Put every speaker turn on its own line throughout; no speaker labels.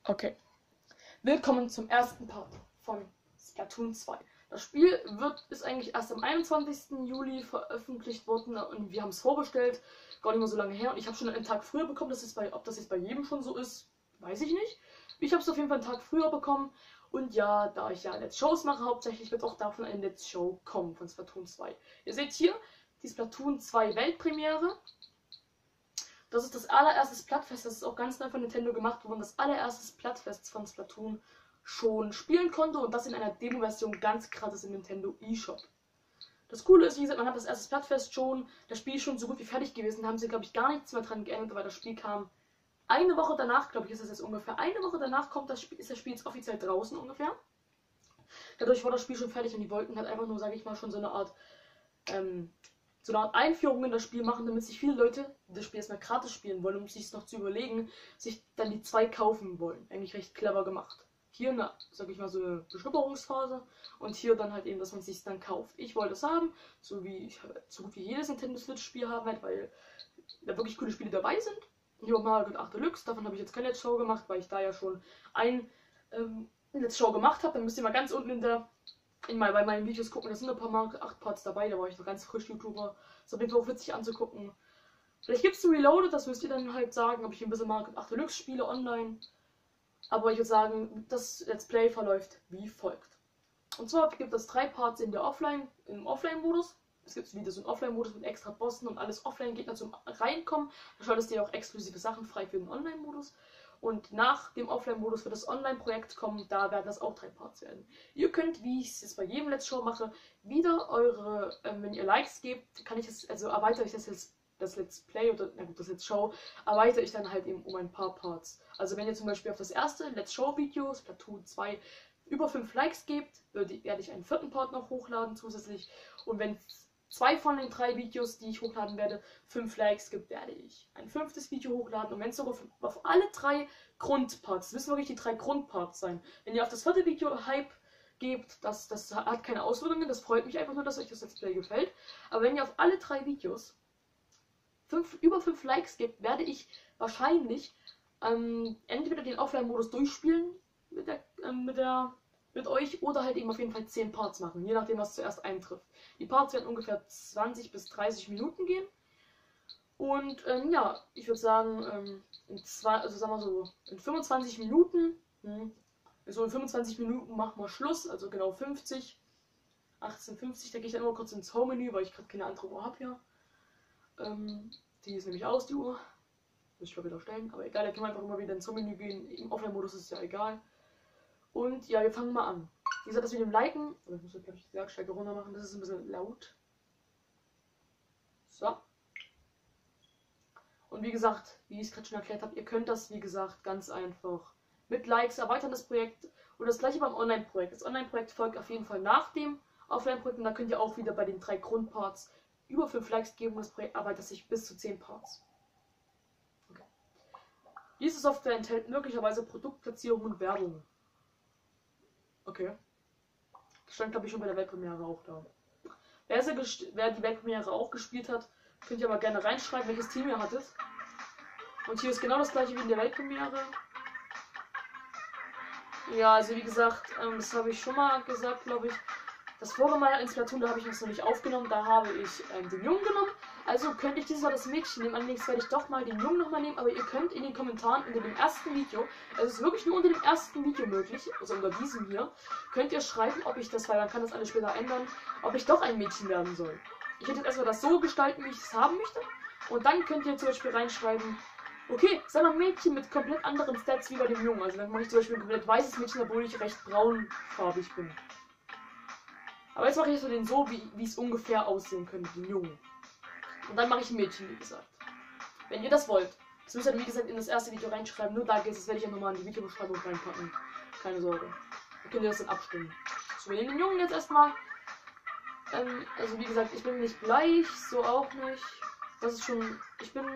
Okay, willkommen zum ersten Part von Splatoon 2. Das Spiel ist eigentlich erst am 21. Juli veröffentlicht worden und wir haben es vorbestellt, gar nicht mehr so lange her. Und ich habe schon einen Tag früher bekommen, ob das jetzt bei jedem schon so ist, weiß ich nicht. Ich habe es auf jeden Fall einen Tag früher bekommen. Und ja, da ich ja Let's Shows mache, hauptsächlich wird auch davon eine Let's Show kommen von Splatoon 2. Ihr seht hier die Splatoon 2 Weltpremiere. Das ist das allererste Splatfest, das ist auch ganz neu von Nintendo gemacht worden, das allererste Splatfest von Splatoon schon spielen konnte und das in einer Demo-Version ganz gratis im Nintendo eShop. Das Coole ist, wie gesagt, man hat das erste Splatfest schon, das Spiel ist schon so gut wie fertig gewesen, da haben sie, glaube ich, gar nichts mehr dran geändert, weil das Spiel kam eine Woche danach, glaube ich, ist das jetzt ungefähr. Eine Woche danach ist das Spiel jetzt offiziell draußen ungefähr. Dadurch war das Spiel schon fertig und die wollten halt einfach nur, sage ich mal, schon so eine Art Einführung in das Spiel machen, damit sich viele Leute, die das Spiel erstmal gratis spielen wollen, um sich es noch zu überlegen, sich dann die 2 kaufen wollen. Eigentlich recht clever gemacht. Hier eine, sag ich mal, so eine Beschnupperungsphase und hier dann halt eben, dass man es sich dann kauft. Ich wollte es haben, so gut wie jedes Nintendo Switch Spiel haben halt, weil da wirklich coole Spiele dabei sind. Hier auch Mario Kart 8 Deluxe, davon habe ich jetzt keine Let's Show gemacht, weil ich da ja schon ein Let's Show gemacht habe. Dann müsst ihr mal ganz unten bei meinen Videos gucken, da sind ein paar Mario Kart 8 Parts dabei, da war ich noch ganz frisch YouTuber. Ist auf jeden Fall auch witzig anzugucken. Vielleicht gibt es Reloaded, das müsst ihr dann halt sagen, ob ich ein bisschen Mario Kart 8 Deluxe spiele online. Aber ich würde sagen, das Let's Play verläuft wie folgt. Und zwar gibt es 3 Parts im Offline-Modus. Es gibt wieder so einen Offline-Modus mit extra Bossen und alles Offline-Gegner zum Reinkommen. Da schaltest du ja auch exklusive Sachen frei für den Online-Modus. Und nach dem Offline-Modus wird das Online-Projekt kommen, da werden das auch 3 Parts werden. Ihr könnt, wie ich es jetzt bei jedem Let's Show mache, wieder wenn ihr Likes gebt, erweitere ich das Let's Play oder das Let's Show, erweitere ich dann halt eben um ein paar Parts. Also wenn ihr zum Beispiel auf das erste Let's Show Video, Splatoon 2, über 5 Likes gebt, werde ich einen 4. Part noch hochladen zusätzlich. Und wenn 2 von den 3 Videos, die ich hochladen werde, 5 Likes gibt, werde ich ein 5. Video hochladen. Und wenn es sogar auf alle 3 Grundparts, das müssen wirklich die 3 Grundparts sein. Wenn ihr auf das 4. Video Hype gebt, das hat keine Auswirkungen, das freut mich einfach nur, dass euch das Let's Play gefällt. Aber wenn ihr auf alle 3 Videos über 5 Likes gebt, werde ich wahrscheinlich entweder den Offline-Modus durchspielen mit euch oder halt eben auf jeden Fall 10 Parts machen, je nachdem, was zuerst eintrifft. Die Parts werden ungefähr 20 bis 30 Minuten gehen. Und ja, ich würde sagen, in 25 Minuten, so in 25 Minuten machen wir Schluss, also genau 18:50, da gehe ich dann immer kurz ins Home-Menü, weil ich gerade keine andere Uhr habe hier. Die ist nämlich aus, die Uhr. Muss ich mal wieder stellen, aber egal, da können wir einfach immer wieder ins Home-Menü gehen. Im Offline-Modus ist es ja egal. Und ja, wir fangen mal an. Wie gesagt, das mit dem Liken, ich muss jetzt, glaube ich, die Lautstärke runter machen, das ist ein bisschen laut. So. Und wie gesagt, wie ich es gerade schon erklärt habe, ihr könnt das, wie gesagt, ganz einfach mit Likes erweitern, das Projekt. Und das gleiche beim Online-Projekt. Das Online-Projekt folgt auf jeden Fall nach dem Offline-Projekt. Und da könnt ihr auch wieder bei den 3 Grundparts über 5 Likes geben. Und das Projekt erweitert sich bis zu 10 Parts. Okay. Diese Software enthält möglicherweise Produktplatzierung und Werbung. Okay. Das stand, glaube ich, schon bei der Weltpremiere auch da. Wer die Weltpremiere auch gespielt hat, könnt ihr aber gerne reinschreiben, welches Team ihr hattet. Und hier ist genau das gleiche wie in der Weltpremiere. Ja, also wie gesagt, das habe ich schon mal gesagt, glaube ich. Das vorige Mal in Splatoon, da habe ich das noch nicht aufgenommen, da habe ich den Jungen genommen. Also könnte ich dieses Mal das Mädchen nehmen. Allerdings werde ich doch mal den Jungen nochmal nehmen, aber ihr könnt in den Kommentaren unter dem ersten Video, also es ist wirklich nur unter dem ersten Video möglich, also unter diesem hier, könnt ihr schreiben, ob ich das, weil man kann das alles später ändern, ob ich doch ein Mädchen werden soll. Ich werde jetzt erstmal das so gestalten, wie ich es haben möchte. Und dann könnt ihr zum Beispiel reinschreiben, okay, sei mal ein Mädchen mit komplett anderen Stats wie bei dem Jungen. Also dann mache ich zum Beispiel ein komplett weißes Mädchen, obwohl ich recht braunfarbig bin. Aber jetzt mache ich den so, wie es ungefähr aussehen könnte, den Jungen. Und dann mache ich ein Mädchen, wie gesagt. Wenn ihr das wollt. Das müsst ihr, wie gesagt, in das erste Video reinschreiben. Nur da geht es, das werde ich ja nochmal in die Videobeschreibung reinpacken. Keine Sorge. Dann könnt ihr das dann abstimmen. So, wir nehmen den Jungen jetzt erstmal. Also wie gesagt, ich bin nicht bleich, so auch nicht. Das ist schon. Ich bin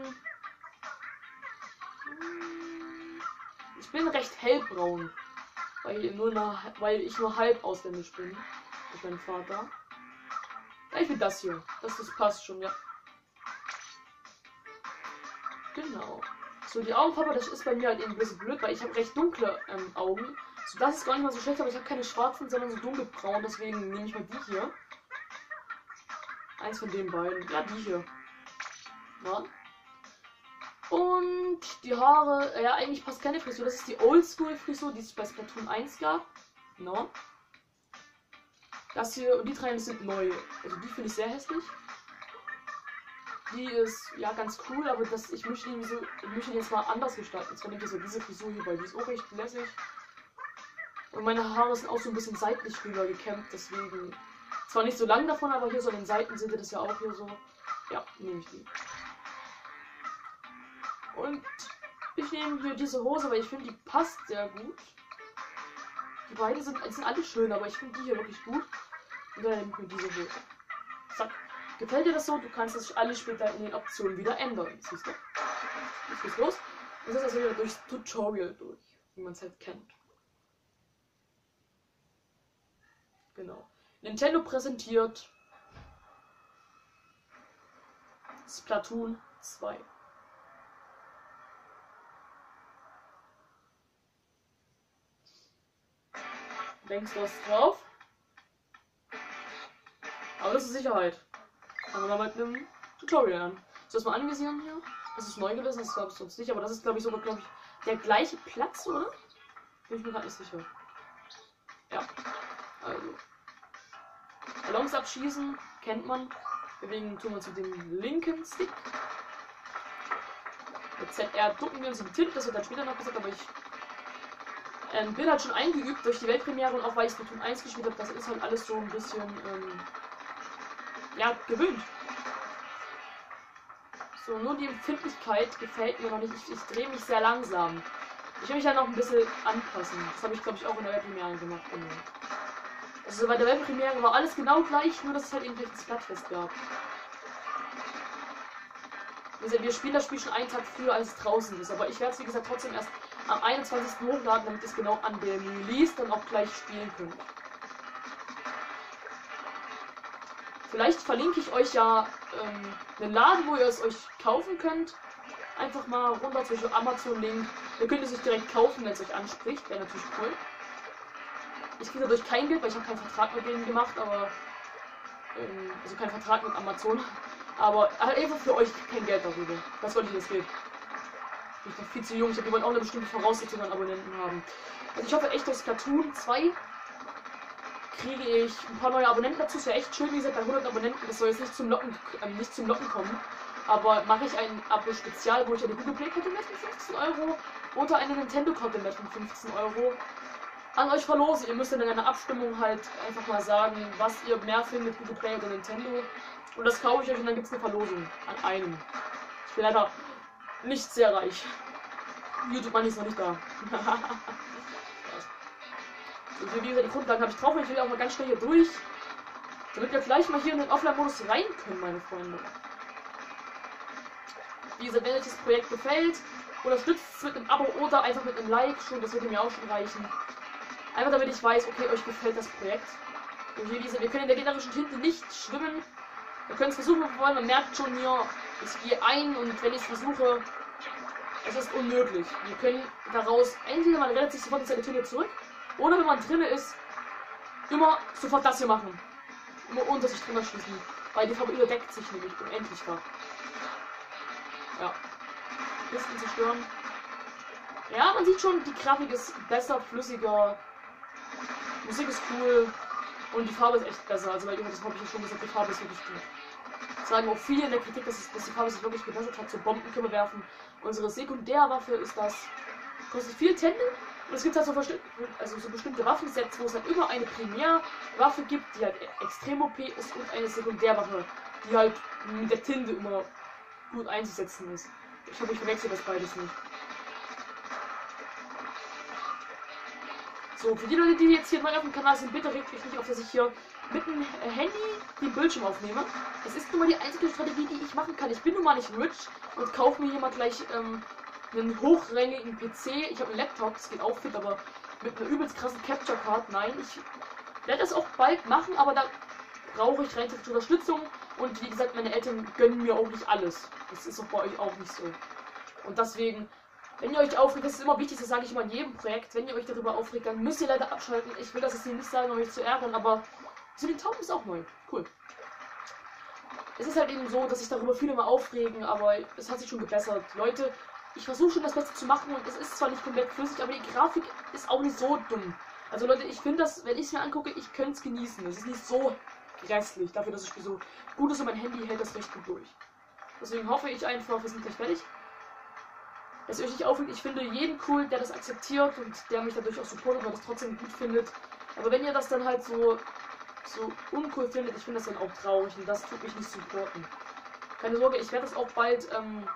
recht hellbraun. Weil ich nur halb ausländisch bin. Mit meinem Vater. Ja, ich will das hier. Das passt schon, ja. Genau. So, die Augenfarbe, das ist bei mir halt eben ein bisschen blöd, weil ich habe recht dunkle Augen. So, das ist gar nicht mal so schlecht, aber ich habe keine schwarzen, sondern so dunkelbraun, deswegen nehme ich mal die hier. Eins von den beiden. Ja, die hier. Ja. Und die Haare, ja, eigentlich passt keine Frisur. Das ist die Oldschool-Frisur, die es bei Splatoon 1 gab. Genau. Das hier und die drei sind neu. Also die finde ich sehr hässlich. Die ist ja ganz cool, aber das, ich möchte die jetzt mal anders gestalten. Zwar nehme ich so diese Frisur hier, weil die ist auch recht lässig. Und meine Haare sind auch so ein bisschen seitlich rüber gekämmt, deswegen. Zwar nicht so lang davon, aber hier so an den Seiten seht ihr das ja auch hier so. Ja, nehme ich die. Und ich nehme hier diese Hose, weil ich finde, die passt sehr gut. Die beiden sind alle schön, aber ich finde die hier wirklich gut. Und dann nehme ich mir diese Hose. Zack. Gefällt dir das so? Du kannst das alles später in den Optionen wieder ändern. Siehst du? Jetzt geht's los. Und das ist also wieder durchs Tutorial durch, wie man es halt kennt. Genau. Nintendo präsentiert Splatoon 2. Denkst du was drauf? Aber das ist Sicherheit. Fangen wir mal mit einem Tutorial an. So, erstmal anvisieren hier. Das ist neu gewesen, das glaube ich sonst nicht. Aber das ist, glaube ich, sogar, der gleiche Platz, oder? Bin ich mir gerade nicht sicher. Ja. Also. Ballons abschießen, kennt man. Bewegen tun wir uns mit dem linken Stick. Mit ZR ducken wir uns in den Tipp, das wird dann später noch gesagt, aber ich bin halt schon eingeübt durch die Weltpremiere und auch weil ich Splatoon 1 gespielt habe, das ist halt alles so ein bisschen ja, gewöhnt. So, nur die Empfindlichkeit gefällt mir noch nicht. Ich drehe mich sehr langsam. Ich will mich da noch ein bisschen anpassen. Das habe ich, glaube ich, auch in der Weltpremiere gemacht. Also bei der Weltpremiere war alles genau gleich, nur dass es halt eben ein Splatfest gab. Also wir spielen das Spiel schon einen Tag früher, als es draußen ist. Aber ich werde es, wie gesagt, trotzdem erst am 21. hochladen, damit ihr es genau an dem Release dann auch gleich spielen könnt. Vielleicht verlinke ich euch ja einen Laden, wo ihr es euch kaufen könnt. Einfach mal runter zwischen Amazon-Link. Ihr könnt es euch direkt kaufen, wenn es euch anspricht. Wäre natürlich cool. Ich kriege dadurch kein Geld, weil ich habe keinen Vertrag mit denen gemacht, aber also keinen Vertrag mit Amazon. Aber einfach für euch kein Geld darüber. Was wollte ich das geht? Ich bin noch viel zu jung, ich wollte auch eine bestimmte Voraussetzung an Abonnenten haben. Also ich hoffe echt, dass Splatoon 2 kriege ich ein paar neue Abonnenten dazu. Ist ja echt schön, wie gesagt, bei 100 Abonnenten, das soll jetzt nicht zum Locken kommen. Aber mache ich ein Abo-Spezial, wo ich eine Google Play-Karte mit 15 € oder eine Nintendo-Karte mit 15 € an euch verlose. Ihr müsst dann in einer Abstimmung halt einfach mal sagen, was ihr mehr findet, Google Play oder Nintendo. Und das kaufe ich euch und dann gibt es eine Verlosung an einem. Ich bin leider nicht sehr reich. YouTube Money ist noch nicht da. Und wie gesagt, die Grundlagen habe ich drauf und ich will auch mal ganz schnell hier durch. Damit wir gleich mal hier in den Offline-Modus rein können, meine Freunde. Wie gesagt, wenn euch das Projekt gefällt, unterstützt es mit einem Abo oder einfach mit einem Like schon, das würde mir auch schon reichen. Einfach damit ich weiß, okay, euch gefällt das Projekt. Und wie gesagt, wir können in der gegnerischen Tinte nicht schwimmen. Wir können es versuchen, wenn wir wollen. Man merkt schon hier, ich gehe ein und wenn ich es versuche, es ist unmöglich. Wir können daraus, entweder man rettet sich sofort in seine Tinte zurück, oder wenn man drin ist, immer sofort das hier machen. Immer unter sich drüber schließen. Weil die Farbe überdeckt sich nämlich unendlich da. Ja. Kisten zerstören. Ja, man sieht schon, die Grafik ist besser, flüssiger. Musik ist cool. Und die Farbe ist echt besser. Also, weil das habe ich ja schon gesagt, die Farbe ist wirklich gut. Sagen auch viele in der Kritik, dass die Farbe sich wirklich gebessert hat. So Bomben können wir werfen. Unsere Sekundärwaffe ist das. Kostet viel Tende. Und es gibt halt so bestimmte Waffensets, wo es halt immer eine Primärwaffe gibt, die halt extrem OP ist und eine Sekundärwaffe, die halt mit der Tinte immer gut einzusetzen ist. Ich hoffe, ich verwechsel das beides nicht. So, für die Leute, die jetzt hier neu auf dem Kanal sind, bitte regt mich nicht auf, dass ich hier mit dem Handy den Bildschirm aufnehme. Das ist nun mal die einzige Strategie, die ich machen kann. Ich bin nun mal nicht rich und kaufe mir hier mal gleich einen hochrangigen PC. Ich habe einen Laptop, das geht auch fit, aber mit einer übelst krassen Capture Card. Nein, ich werde das auch bald machen, aber da brauche ich rein Unterstützung. Und wie gesagt, meine Eltern gönnen mir auch nicht alles. Das ist auch bei euch auch nicht so. Und deswegen Wenn ihr euch aufregt, das ist immer wichtig, das sage ich immer in jedem Projekt, wenn ihr euch darüber aufregt, dann müsst ihr leider abschalten. Ich will das jetzt hier nicht sagen, um euch zu ärgern, aber so die Tauben ist auch neu. Cool. Es ist halt eben so, dass sich darüber viele mal aufregen, aber es hat sich schon gebessert. Leute, ich versuche schon das Beste zu machen und es ist zwar nicht komplett flüssig, aber die Grafik ist auch nicht so dumm. Also Leute, ich finde das, wenn ich es mir angucke, ich könnte es genießen. Es ist nicht so grässlich, dafür, dass das Spiel so gut ist und mein Handy hält das recht gut durch. Deswegen hoffe ich einfach, wir sind gleich fertig. Dass ihr euch nicht aufregt, ich finde jeden cool, der das akzeptiert und der mich dadurch auch supportet, weil das trotzdem gut findet. Aber wenn ihr das dann halt so uncool findet, ich finde das dann auch traurig und das tut mich nicht supporten. Keine Sorge, ich werde das auch bald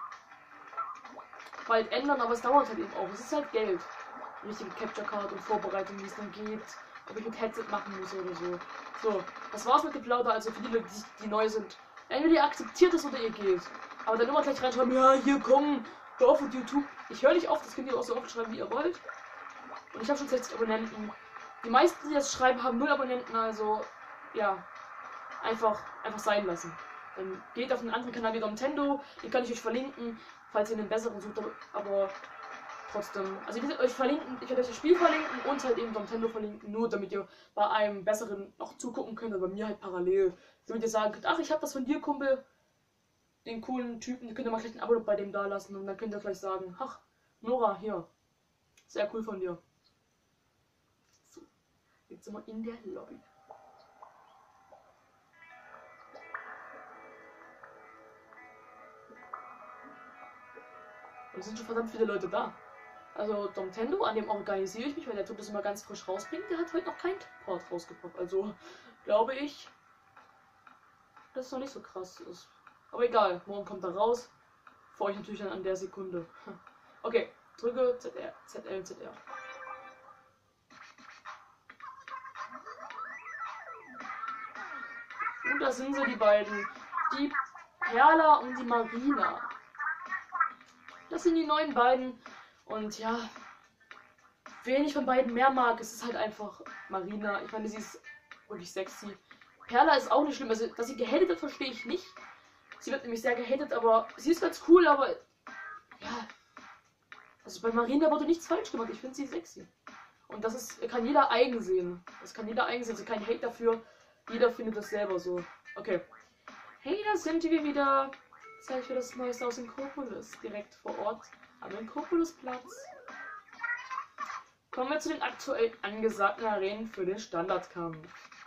ändern, aber es dauert halt eben auch. Es ist halt Geld. Richtige Capture Card und Vorbereitung, wie es dann geht. Ob ich mit Headset machen muss oder so. So, das war's mit Geplauder. Also für die Leute, die neu sind. Entweder ihr akzeptiert es oder ihr geht. Aber dann immer gleich reinschreiben, ja, hier komm, hör auf mit YouTube. Ich höre nicht auf, das könnt ihr auch so oft schreiben, wie ihr wollt. Und ich habe schon 60 Abonnenten. Die meisten, die das schreiben, haben 0 Abonnenten, also ja, einfach sein lassen. Dann geht auf einen anderen Kanal wie Domtendo, den kann ich euch verlinken, falls ihr einen besseren sucht, aber trotzdem. Also ich werde euch verlinken, ich werde euch das Spiel verlinken und halt eben Domtendo verlinken, nur damit ihr bei einem besseren noch zugucken könnt, aber bei mir halt parallel. Damit ihr sagen könnt, ach, ich habe das von dir, Kumpel, den coolen Typen, könnt ihr mal gleich ein Abo bei dem da lassen und dann könnt ihr gleich sagen, ach, Nora, hier, sehr cool von dir. So, jetzt sind wir in der Lobby. Und es sind schon verdammt viele Leute da. Also Domtendo, an dem organisiere ich mich, weil der Typ das immer ganz frisch rausbringt. Der hat heute noch kein Port rausgebracht. Also glaube ich, dass es noch nicht so krass ist. Aber egal, morgen kommt er raus. Für euch natürlich dann an der Sekunde. Okay, drücke ZR, ZL, ZR. Und da sind sie, die beiden. Die Perla und die Marina. Das sind die neuen beiden. Und ja, wen ich von beiden mehr mag, es ist halt einfach Marina. Ich meine, sie ist wirklich sexy. Perla ist auch nicht schlimm. Also, dass sie gehatet wird, verstehe ich nicht. Sie wird nämlich sehr gehatet, aber sie ist ganz cool, aber ja. Also bei Marina wurde nichts falsch gemacht. Ich finde sie sexy. Und das ist, kann jeder eigen sehen. Das kann jeder eigen sehen. Also kein Hate dafür. Jeder findet das selber so. Okay. Hey, da sind wir wieder. Zeige ich mir das Neueste aus Inkropolis. Direkt vor Ort am Inkropolisplatz. Kommen wir zu den aktuell angesagten Arenen für den Standardkampf.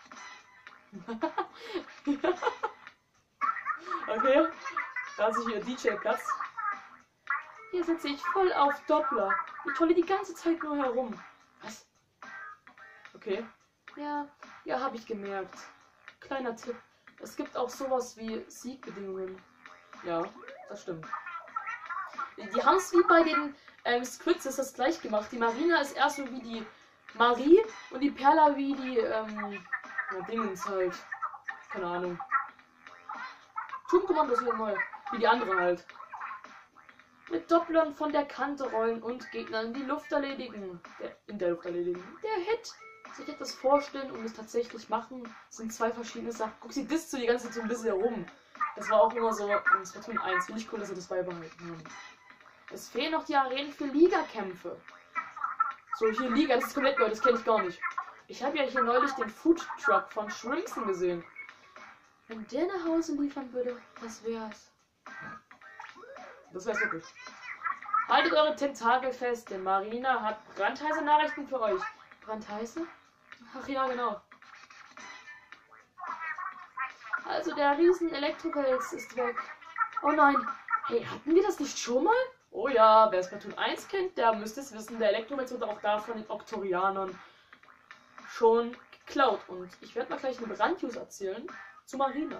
Okay, da ist hier DJ-Platz. Hier sitze ich voll auf Doppler. Ich tolle die ganze Zeit nur herum. Was? Okay. Ja, habe ich gemerkt. Kleiner Tipp. Es gibt auch sowas wie Siegbedingungen. Ja, das stimmt. Die haben es wie bei den Squids ist das gleich gemacht. Die Marina ist erst so wie die Marie und die Perla wie die Dingens halt. Keine Ahnung. Turmkommando ist wieder neu. Wie die andere halt. Mit Dopplern von der Kante rollen und Gegner in die Luft erledigen. In der Luft erledigen. Der Hit. Sich etwas vorstellen und es tatsächlich machen, sind zwei verschiedene Sachen. Guck, sie disst so die ganze Zeit so ein bisschen herum. Das war auch immer so in Splatoon 1. Finde ich cool, dass sie das beibehalten haben. Es fehlen noch die Arenen für Ligakämpfe. So, hier Liga, das ist komplett neu, das kenne ich gar nicht. Ich habe ja hier neulich den Food Truck von Shrimpson gesehen. Wenn der nach Hause liefern würde, das wär's. Das wär's wirklich. Haltet eure Tentakel fest, denn Marina hat brandheiße Nachrichten für euch. Brandheiße? Ach ja, genau. Also der riesen Elektrowels ist weg. Oh nein. Hey, hatten wir das nicht schon mal? Oh ja, wer Splatoon 1 kennt, der müsste es wissen. Der Elektrowels wurde auch da von den Oktorianern schon geklaut. Und ich werde mal gleich eine Brandnews erzählen zu Marina.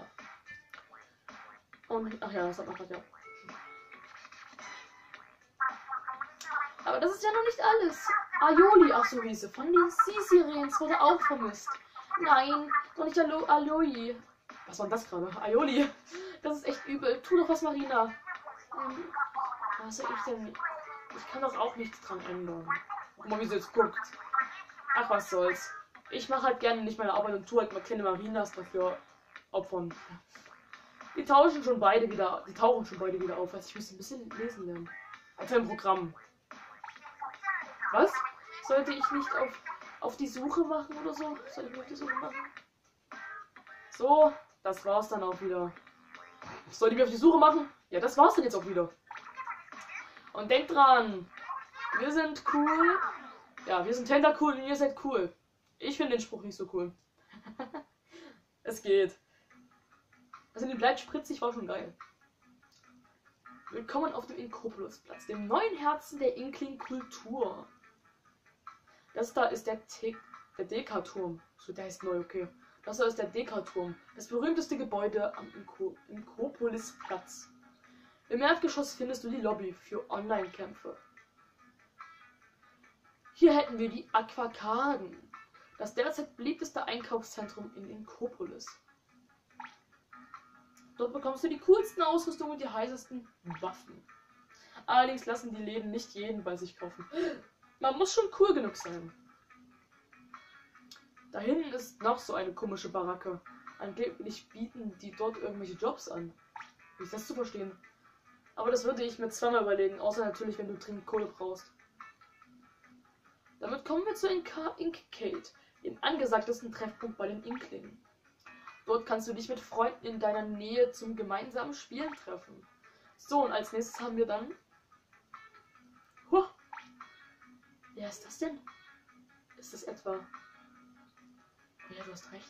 Und, ach ja, das hat man gerade, ja. Aber das ist ja noch nicht alles. Aioli, ach so hieß sie, von den Sea-Sirens wurde auch vermisst. Nein, doch nicht Aioli. Was war denn das gerade? Aioli. Das ist echt übel. Tu doch was, Marina. Was soll ich denn? Ich kann doch auch nichts dran ändern. Guck mal, wie sie jetzt guckt. Ach, was soll's. Ich mache halt gerne nicht meine Arbeit und tue halt mal kleine Marinas dafür opfern. Die tauchen schon beide wieder auf. Also ich muss ein bisschen lesen lernen. Also im Programm. Was? Sollte ich nicht auf die Suche machen oder so? Soll ich nicht auf die Suche machen? So, das war's dann auch wieder. Soll ich mich auf die Suche machen? Ja, das war's dann jetzt auch wieder. Und denkt dran, wir sind cool. Ja, wir sind Tentacool und ihr seid cool. Ich finde den Spruch nicht so cool. Es geht. Also die bleibt spritzig, war schon geil. Willkommen auf dem Inkopolusplatz, dem neuen Herzen der Inkling-Kultur. Das da ist der Dekaturm. So, der ist neu, okay. Das da ist der Dekaturm, das berühmteste Gebäude am Inkopolusplatz. Im Erdgeschoss findest du die Lobby für Online-Kämpfe. Hier hätten wir die Aquarkaden, das derzeit beliebteste Einkaufszentrum in Inkopolis. Dort bekommst du die coolsten Ausrüstungen und die heißesten Waffen. Allerdings lassen die Läden nicht jeden bei sich kaufen. Man muss schon cool genug sein. Da hinten ist noch so eine komische Baracke. Angeblich bieten die dort irgendwelche Jobs an. Wie ist das zu verstehen? Aber das würde ich mir zweimal überlegen, außer natürlich, wenn du dringend Kohle brauchst. Damit kommen wir zu Inkcade, dem angesagtesten Treffpunkt bei den Inklingen. Dort kannst du dich mit Freunden in deiner Nähe zum gemeinsamen Spielen treffen. So, und als nächstes haben wir dann... Huh. Wer ist das denn? Ist das etwa... Ja, du hast recht.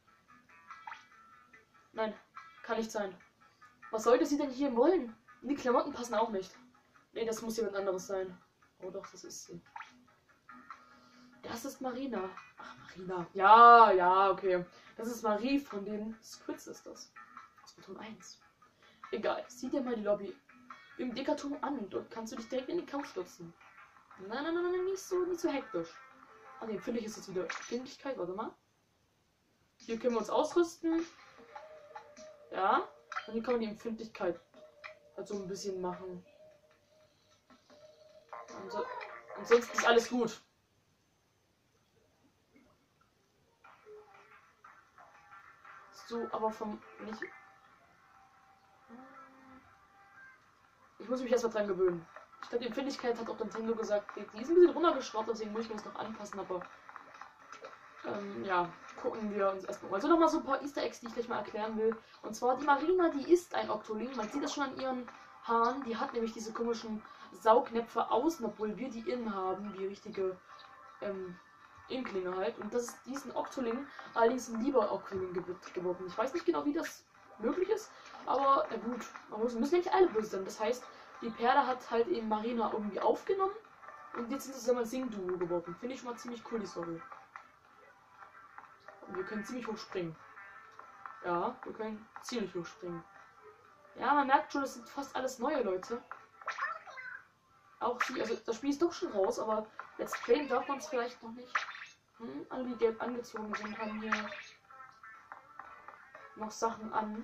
Nein, kann nicht sein. Was sollte sie denn hier wollen? Die Klamotten passen auch nicht. Nee, das muss jemand anderes sein. Oh doch, das ist sie. Das ist Marina. Ach, Marina. Ja, ja, okay. Das ist Marie von den Squid Sisters. Aus Splatoon 1. Egal, sieh dir mal die Lobby im Dekaturm an. Dort kannst du dich direkt in den Kampf stürzen. Nein, nein, nein, nicht so hektisch. Ah ne, finde ich ist jetzt wieder Geschwindigkeit. Warte mal. Hier können wir uns ausrüsten. Ja. Und hier kann man die Empfindlichkeit halt so ein bisschen machen. Ansonsten ist alles gut. So, aber vom nicht. Ich muss mich erstmal dran gewöhnen. Ich glaube, die Empfindlichkeit hat auch Nintendo gesagt, die ist ein bisschen runtergeschraubt, deswegen muss ich mir das noch anpassen, aber ja, gucken wir uns erstmal. Also nochmal so ein paar Easter Eggs, die ich gleich mal erklären will. Und zwar die Marina, die ist ein Octoling. Man sieht das schon an ihren Haaren. Die hat nämlich diese komischen Saugnäpfe außen, obwohl wir die innen haben, wie richtige Inklinge halt. Und das ist diesen Octoling allerdings ein lieber Octoling geworden. Ich weiß nicht genau, wie das möglich ist, aber gut, müssen nicht alle böse sein. Das heißt, die Perle hat halt eben Marina irgendwie aufgenommen und jetzt sind sie zusammen ein Sing-Duo geworden. Finde ich schon mal ziemlich cool, die Story. Und wir können ziemlich hoch springen. Ja, wir können ziemlich hoch springen. Ja, man merkt schon, das sind fast alles neue Leute. Auch sie, also das Spiel ist doch schon raus, aber Let's Play darf man es vielleicht noch nicht. Alle, die gelb angezogen sind, haben hier noch Sachen an.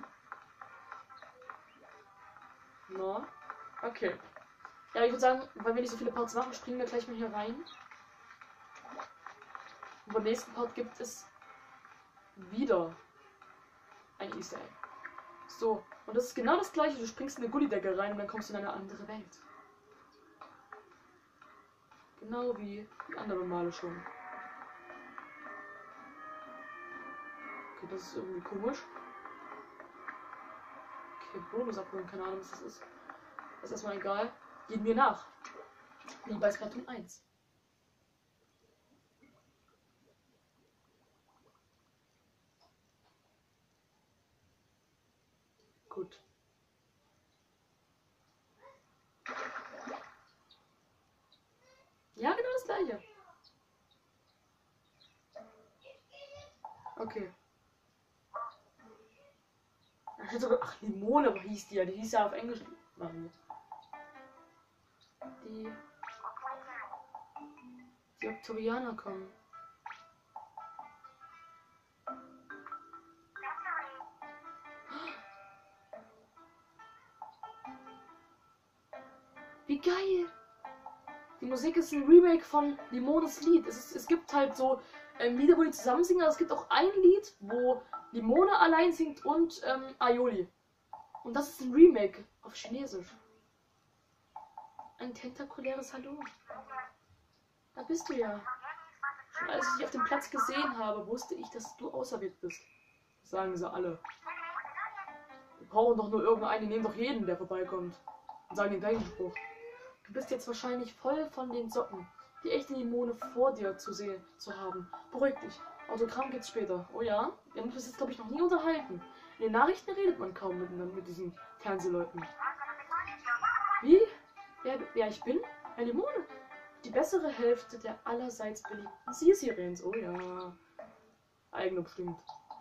Na, okay. Ja, ich würde sagen, weil wir nicht so viele Parts machen, springen wir gleich mal hier rein. Und beim nächsten Part gibt es wieder ein Easter Egg. So, und das ist genau das gleiche. Du springst in eine Gullidecke rein und dann kommst du in eine andere Welt. Genau wie die anderen Male schon. Okay, das ist irgendwie komisch. Okay, Bonus abholen, keine Ahnung, was das ist. Das ist erstmal egal. Gehen wir nach. Wie bei Splatoon 1. Gut. Ja, genau das gleiche. Okay. Ach, Limone hieß die ja. Die hieß ja auf Englisch. Die Oktorianer kommen. Wie geil! Die Musik ist ein Remake von Limones Lied. Es gibt halt so Lieder, wo die zusammen singen, aber es gibt auch ein Lied, wo Limone allein singt und Aioli. Und das ist ein Remake auf Chinesisch. Ein tentakuläres Hallo. bist du ja. Schon als ich dich auf dem Platz gesehen habe, wusste ich, dass du auserwählt bist. Das sagen sie alle. Wir brauchen doch nur irgendeinen, nehmen doch jeden, der vorbeikommt. Und sagen den gleichen Spruch. Du bist jetzt wahrscheinlich voll von den Socken, die echte Limone vor dir zu sehen zu haben. Beruhig dich. Autogramm gibt's später. Oh ja? Wir haben uns bis jetzt, glaube ich, noch nie unterhalten. In den Nachrichten redet man kaum miteinander mit diesen Fernsehleuten. Wie? Wer ich bin? Eine Limone. Die bessere Hälfte der allerseits beliebten Sea-Sirens. Oh ja. Eigene bestimmt.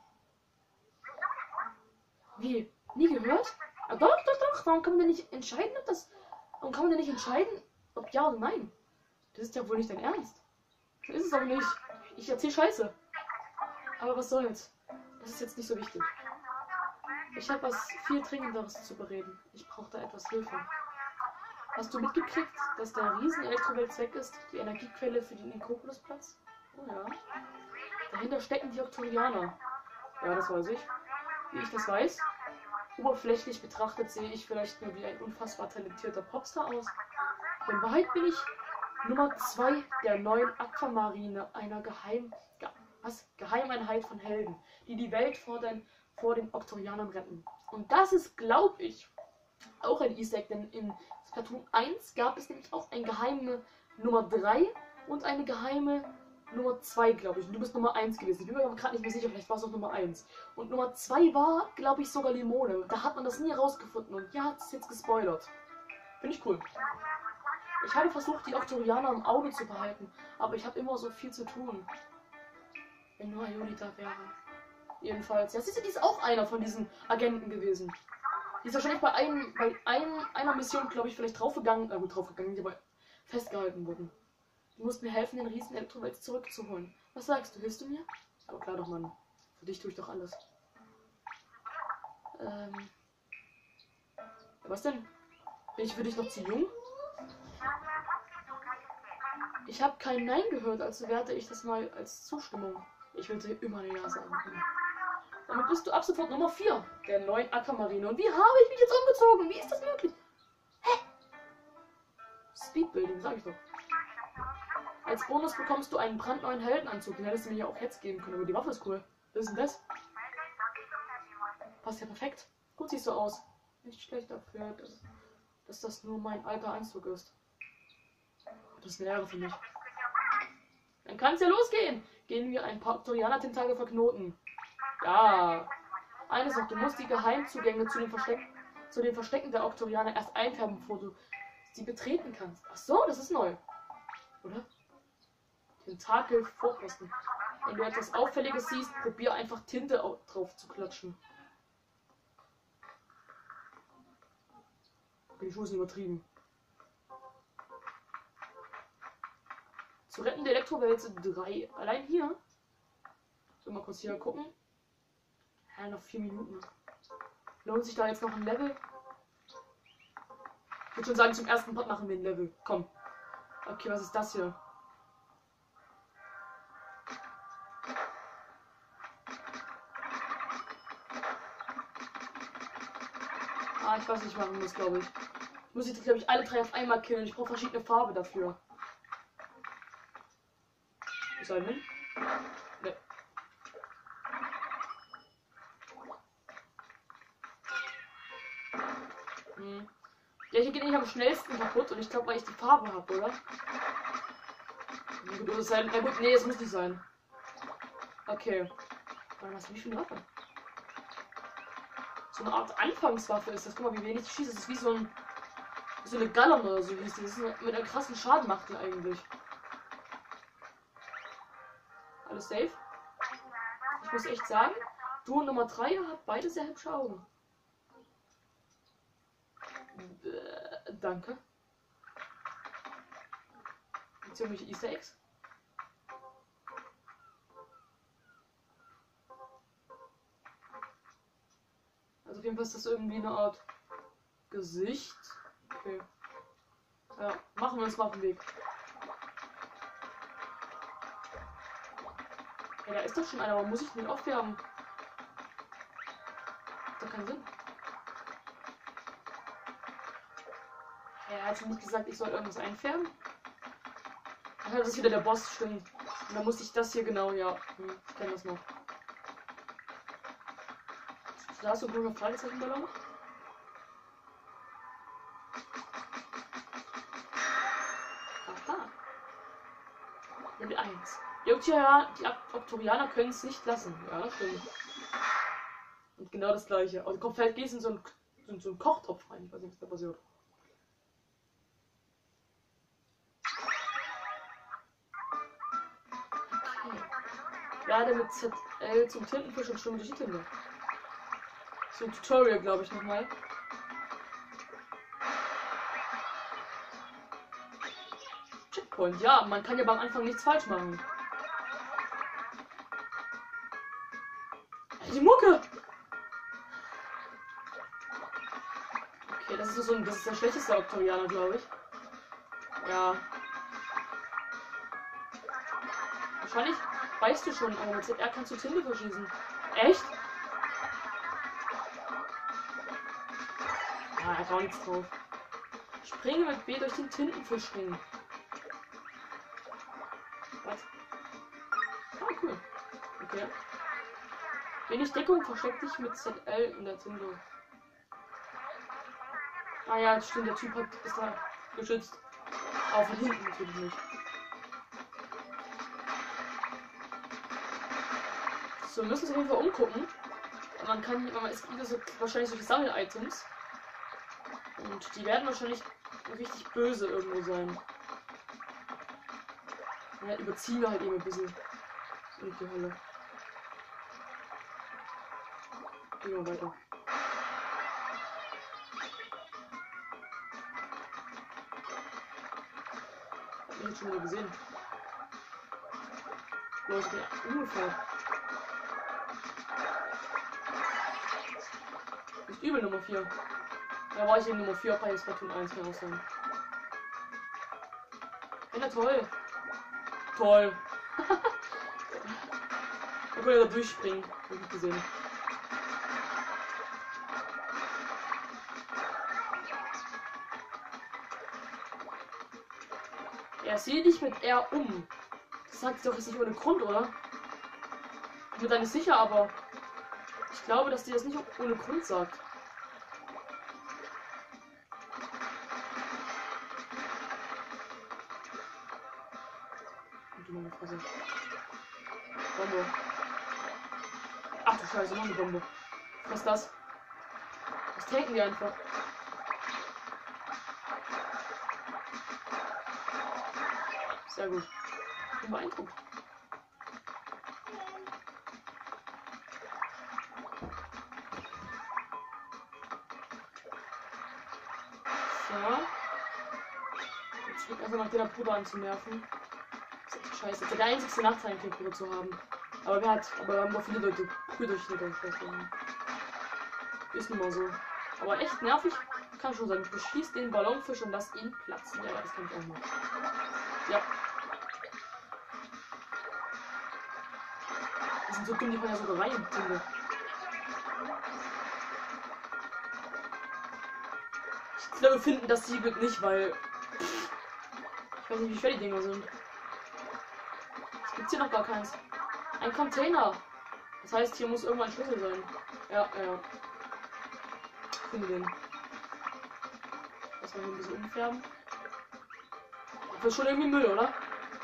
Wie? Nie gehört? Ah, doch. Warum kann man denn nicht entscheiden, ob das... Warum kann man denn nicht entscheiden, ob ja oder nein? Das ist ja wohl nicht dein Ernst. Das ist es auch nicht. Ich erzähl Scheiße. Aber was soll's? Das ist jetzt nicht so wichtig. Ich habe was viel Dringenderes zu bereden. Ich brauche da etwas Hilfe. Hast du mitgekriegt, dass der Riesen-Elektrowelt weg ist? Die Energiequelle für den Nikopolusplatz? Oh ja. Dahinter stecken die Octorianer. Ja, das weiß ich. Wie ich das weiß? Oberflächlich betrachtet sehe ich vielleicht nur wie ein unfassbar talentierter Popstar aus. In Wahrheit bin ich Nummer 2 der neuen Aquamarine, einer Geheimeinheit von Helden, die die Welt vor den Octorianern retten. Und das ist, glaube ich, auch ein Easter Egg, denn in Splatoon 1 gab es nämlich auch eine geheime Nummer 3 und eine geheime Nummer 2, glaube ich. Und du bist Nummer 1 gewesen. Ich bin mir aber gerade nicht mehr sicher, vielleicht war es auch Nummer 1. Und Nummer 2 war, glaube ich, sogar Limone. Da hat man das nie herausgefunden und ja, hat es jetzt gespoilert. Finde ich cool. Ich habe versucht, die Octorianer im Auge zu behalten, aber ich habe immer so viel zu tun. Wenn nur Ayoli da wäre. Jedenfalls. Ja, siehst du, die ist auch einer von diesen Agenten gewesen. Die ist wahrscheinlich bei einer Mission, glaube ich, vielleicht draufgegangen, die aber festgehalten wurden. Du musst mir helfen, den riesen Elektrowelt zurückzuholen. Was sagst du? Hilfst du mir? Aber klar doch, Mann. Für dich tue ich doch alles. Was denn? Bin ich für dich noch zu jung? Ich habe kein Nein gehört, also werte ich das mal als Zustimmung. Ich würde immer ein Ja sagen können. Damit bist du ab sofort Nummer 4 der neuen Aquamarine. Und wie habe ich mich jetzt umgezogen? Wie ist das möglich? Hä? Speedbuilding, sag ich doch. Als Bonus bekommst du einen brandneuen Heldenanzug. Den hättest du mir ja auch jetzt geben können, aber die Waffe ist cool. Was ist denn das? Passt ja perfekt. Gut siehst du aus. Nicht schlecht dafür, dass das nur mein alter Anzug ist. Das ist eine Ehre für mich. Dann kann es ja losgehen. Gehen wir ein paar Octorianer-Tentakel verknoten. Ja. Eines noch, du musst die Geheimzugänge zu den Verstecken der Octorianer erst einfärben, bevor du sie betreten kannst. Ach so, das ist neu. Oder? Tentakel vorposten. Wenn du etwas Auffälliges siehst, probier einfach Tinte drauf zu klatschen. Okay, die Schuhe sind übertrieben. Zu retten der Elektrowelt 3. Allein hier. So, mal kurz hier gucken. Ja, noch 4 Minuten. Lohnt sich da jetzt noch ein Level? Ich würde schon sagen, zum ersten Part machen wir ein Level. Komm. Okay, was ist das hier? Ah, ich weiß nicht, was ich machen muss, glaube ich. Muss ich, glaube ich, alle 3 auf einmal killen. Ich brauche verschiedene Farbe dafür. Ist ein hin? Ne. Ja, hier geht nicht am schnellsten kaputt und ich glaube, weil ich die Farbe habe, oder? Na gut, oder sein. Na gut, nee, es muss nicht sein. Okay. Was habe ich für eine Waffe? So eine Art Anfangswaffe ist das. Guck mal, wie wenig ich schieße. Das ist wie so eine Gallon oder so. Das ist mit einem krassen Schaden macht die eigentlich. Alles safe? Ich muss echt sagen, du und Nummer 3 habt beide sehr hübsche Augen. Danke. Gibt's hier irgendwelche Easter Eggs? Also auf jeden Fall ist das irgendwie eine Art Gesicht. Okay. Ja, machen wir uns mal auf den Weg. Ja, da ist doch schon einer. Warum muss ich den aufwärmen? Hat doch keinen Sinn. Er hat nicht gesagt, ich soll irgendwas einfärben. das ist wieder der Boss, stimmt. Und dann muss ich das hier genau, ja. Ich kenne das noch. Da hast du nur noch Fragezeichenballon. Aha. Level 1. Die Oktorianer können es nicht lassen. Ja, das stimmt. Und genau das gleiche. Und kommt vielleicht gehst in so einen Kochtopf rein. Ich weiß nicht, was da passiert. Okay. Werde mit ZL zum Tintenfisch und schwimme durch die Tinte. So ein Tutorial, glaube ich, nochmal. Checkpoint. Ja, man kann ja beim Anfang nichts falsch machen. Die Mucke! Okay, das ist das ist der schlechteste Oktorianer, glaube ich. Ja. Wahrscheinlich weißt du schon, aber mit ZR kannst du Tinte verschießen. Echt? Ah, er hat auch nichts drauf. Springe mit B durch den Tintenfischring. Was? Ah, cool. Okay. Wenig Deckung, versteckt dich mit ZL in der Tinte. Ah ja, stimmt, der Typ ist da geschützt. Aber von hinten natürlich nicht. So, wir müssen uns auf jeden Fall umgucken. Es gibt so, wahrscheinlich solche Sammel-Items. Und die werden wahrscheinlich richtig böse irgendwo sein. Ja, überziehen wir halt eben ein bisschen. So die Hölle. Gehen wir weiter. Hab ich jetzt schon wieder gesehen. Leute, der umgefallen. Nicht übel Nummer 4. Da war ich in Nummer 4 bei Splatoon 1 kann auch sein. Ja, toll. Toll. Da konnte er da durchspringen. Hab ich gesehen. Ja, sieh dich mit R um. Das sagt doch jetzt nicht ohne Grund, oder? Ich bin da nicht sicher, aber ich glaube, dass die das nicht ohne Grund sagt. Und du meine Fresse. Bombe. Ach du Scheiße, noch eine Bombe. Was ist das? Das tanken die einfach. Sehr gut. Ich bin beeindruckt. So. Jetzt wird einfach nach der Bruder anzunerven. Das ist echt scheiße. Das ist der einzigste Nachteil, den Bruder zu haben. Aber wir haben auch viele Leute Brüderchen. Ist nun mal so. Aber echt nervig. Kann schon sein. Beschieß den Ballonfisch und lass ihn platzen. Ja, das kann ich auch mal. Ja. Die sind so dumm, die können ja sogar rein. Ich glaube, wir finden das Siegel nicht, weil. Ich weiß nicht, wie schwer die Dinger sind. Es gibt hier noch gar keins. Ein Container. Das heißt, hier muss irgendwann ein Schlüssel sein. Ja, ja. Ich finde den. Lass mal hier ein bisschen umfärben. Das ist schon irgendwie Müll, oder?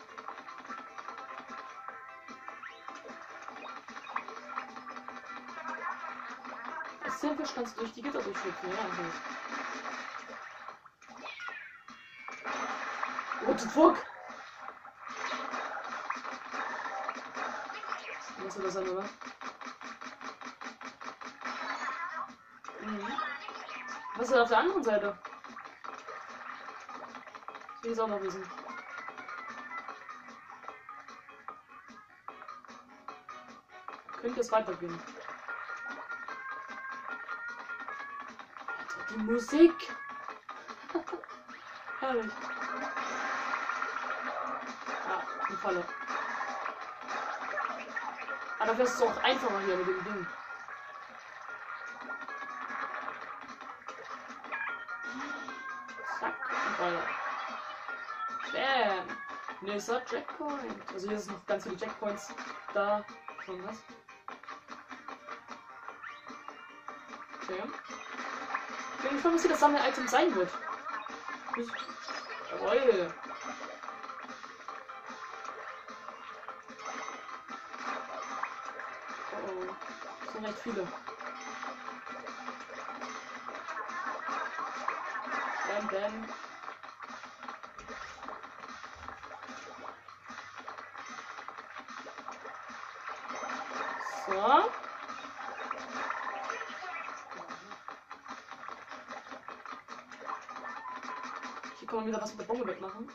Das Silberfisch kannst du durch die Gitter durchschlüpfen, ja. What the fuck? Was soll das sein, oder? Mhm. Was ist auf der anderen Seite? Ich will es auch noch wissen. Könnte es weitergehen? Alter, die Musik! Herrlich. Ja, eine Falle. Aber dafür ist es auch einfacher hier mit dem Ding. Zack, und weiter. Bam. Nächster Checkpoint. Also hier sind noch ganz viele Checkpoints. Da schon was. Okay. Ich bin gespannt, was hier das Sammel-Item sein wird. Jawoll. Oh, das sind recht viele. Bam, bam. So. Hier kann man wieder was mit der Bombe wegmachen.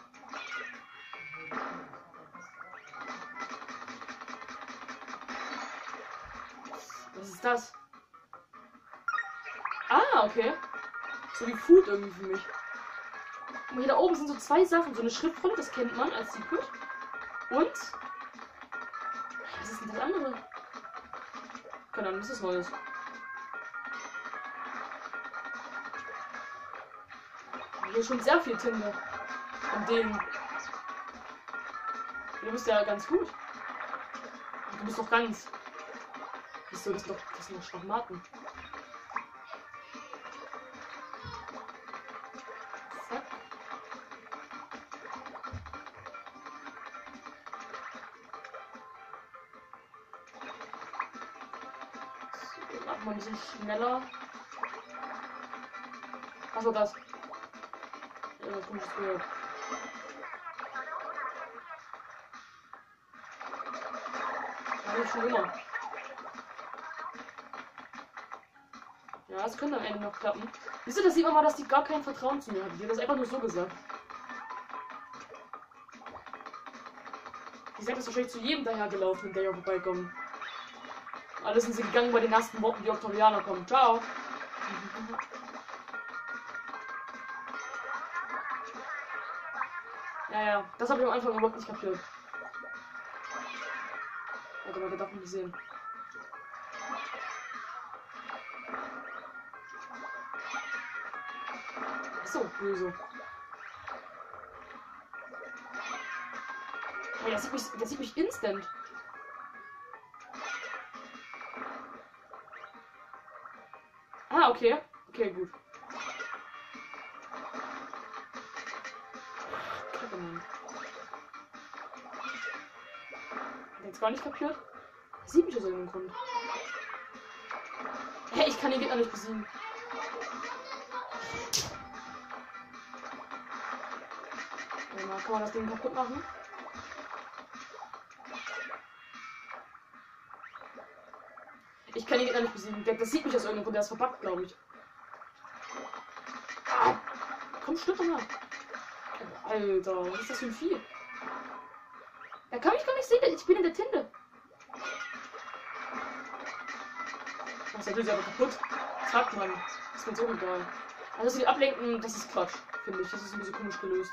Was ist das? Ah, okay. So wie Food irgendwie für mich. Und hier da oben sind so zwei Sachen. So eine Schriftrolle, das kennt man als Secret. Und... Was ist denn das andere? Keine Ahnung, was ist Neues? Hier ist schon sehr viel Tinte. Von denen. Du bist ja ganz gut. Du bist doch ganz. Wieso, das sind doch Schwachmaten. Zack. So, macht man ein bisschen schneller. Achso, das. Ja, das kommt jetzt gehört. Das ist schon immer. Ja, das könnte am Ende noch klappen. Siehst du, das sieht man mal, dass die gar kein Vertrauen zu mir hat. Die hat das einfach nur so gesagt. Die sagt das wahrscheinlich zu jedem dahergelaufen, der hier vorbeikommt. Alle sind sie gegangen bei den ersten Worten, die Oktorianer kommen. Ciao. Ja, das habe ich am Anfang überhaupt nicht kapiert. Warte mal, der darf mich nicht sehen. So, böse. Hey, der sieht mich instant. Ah, okay. Okay, gut. Kacke, Mann. Hat jetzt gar nicht kapiert. Er sieht mich aus irgendeinem Grund. Hey, ich kann den Gegner nicht besiegen. Mal, kann man das Ding kaputt machen? Ich kann den Gegner nicht besiegen. Das sieht mich aus irgendeinem Grund. Der ist verpackt, glaube ich. Ah, komm, stirb doch mal. Alter, was ist das für ein Vieh? Er kann mich gar nicht sehen. Ich bin in der Tinte. Das ist aber kaputt. Zack, Mann. Das ist mir so egal. Also, die ablenken, das ist Quatsch, finde ich. Das ist ein bisschen komisch gelöst.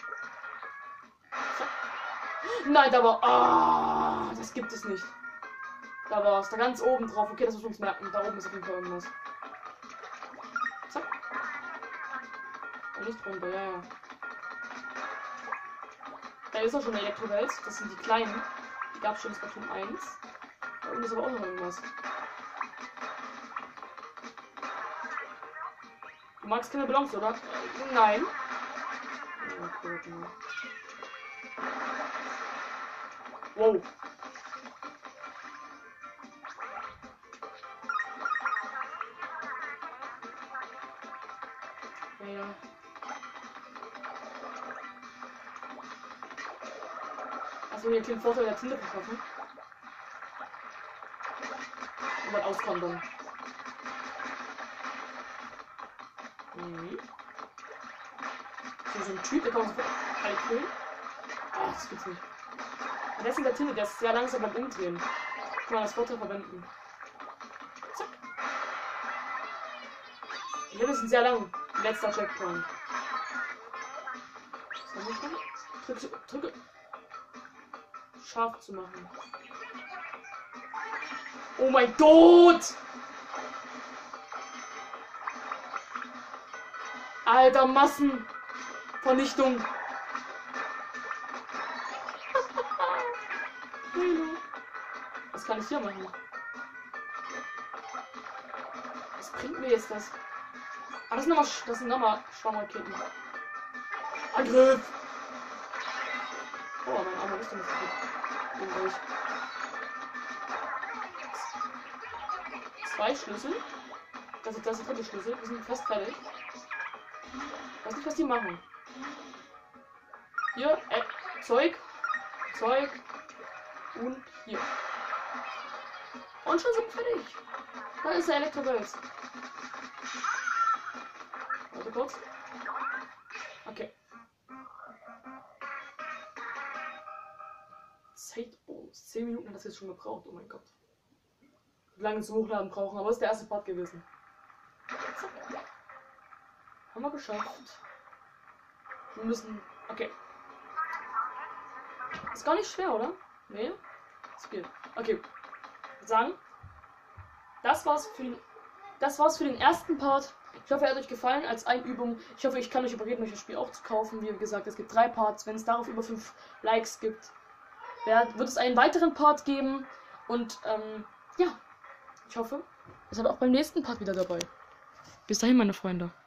Zack. Nein, da war. Ah, das gibt es nicht. Da war es. Da ganz oben drauf. Okay, das muss ich uns merken. Da oben ist auf jeden Fall irgendwas. Zack. Nicht runter, ja. Da ist auch schon eine Elektrowelt. Das sind die kleinen. Die gab es schon in Splatoon 1. Da oben ist aber auch noch irgendwas. Du magst keine Ballons, oder? Nein. Okay, okay. Wow. Ja. Also hier den Vorteil der Tinte verkaufen. Und dann auskontern. So ein Typ, der kann man sofort alle killen. Ah, das gibt's nicht. Und der ist in der Tinte, der ist sehr langsam beim Umdrehen. Kann man das Vorteil verwenden. Zack. Die Level sind sehr lang. Letzter Checkpoint. Was soll ich machen? Drücke. Scharf zu machen. Oh mein Gott! Alter, Massenvernichtung. Was kann ich hier machen? Was bringt mir jetzt das? Ah, das sind nochmal Schwammerketten. Angriff! Oh, mein armer Rüstung ist kaputt. Den durch. 2 Schlüssel. Das ist der dritte Schlüssel. Wir sind fast fertig. Ich weiß nicht, was die machen. Hier, Zeug. Und hier. Und schon sind wir fertig. Da ist der Elektrogolz. Warte kurz. Okay. Zeitbonus. 10 Minuten hat das jetzt schon gebraucht. Oh mein Gott. Lange zu hochladen brauchen, aber ist der erste Part gewesen. Zack. Haben wir geschafft. Wir müssen. Okay. Ist gar nicht schwer, oder? Nee? Das geht. Okay. Ich würde sagen, das war's für den ersten Part. Ich hoffe, er hat euch gefallen als Einübung. Ich hoffe, ich kann euch überreden, euch das Spiel auch zu kaufen. Wie gesagt, es gibt 3 Parts. Wenn es darauf über 5 Likes gibt, wird es einen weiteren Part geben. Und ja, ich hoffe, ihr seid auch beim nächsten Part wieder dabei. Bis dahin, meine Freunde.